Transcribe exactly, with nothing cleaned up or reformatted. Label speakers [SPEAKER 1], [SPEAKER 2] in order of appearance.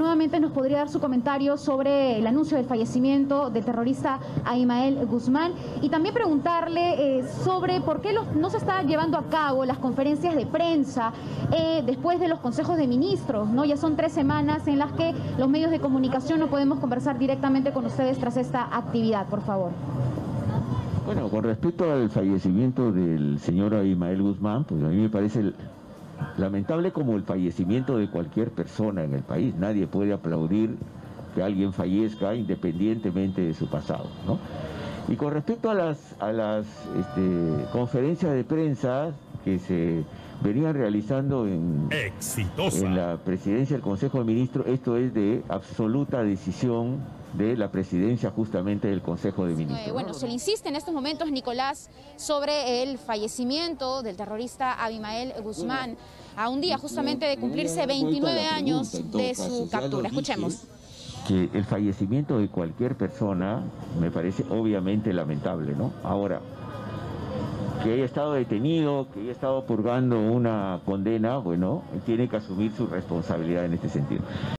[SPEAKER 1] nuevamente nos podría dar su comentario sobre el anuncio del fallecimiento del terrorista Abimael Guzmán y también preguntarle eh, sobre por qué los, no se está llevando a cabo las conferencias de prensa eh, después de los consejos de ministros, ¿no? Ya son tres semanas en las que los medios de comunicación no podemos conversar directamente con ustedes tras esta actividad, por favor.
[SPEAKER 2] Bueno, con respecto al fallecimiento del señor Abimael Guzmán, pues a mí me parece lamentable como el fallecimiento de cualquier persona en el país. Nadie puede aplaudir que alguien fallezca independientemente de su pasado, ¿no? Y con respecto a las, a las este, conferencias de prensa que se venían realizando en, en la presidencia del Consejo de Ministros, esto es de absoluta decisión de la presidencia justamente del Consejo de Ministros.
[SPEAKER 1] Eh, bueno, se le insiste en estos momentos, Nicolás, sobre el fallecimiento del terrorista Abimael Guzmán, a un día justamente de cumplirse veintinueve años de su captura. Escuchemos.
[SPEAKER 2] Que el fallecimiento de cualquier persona me parece obviamente lamentable, ¿no? Ahora, que haya estado detenido, que haya estado purgando una condena, bueno, tiene que asumir su responsabilidad en este sentido.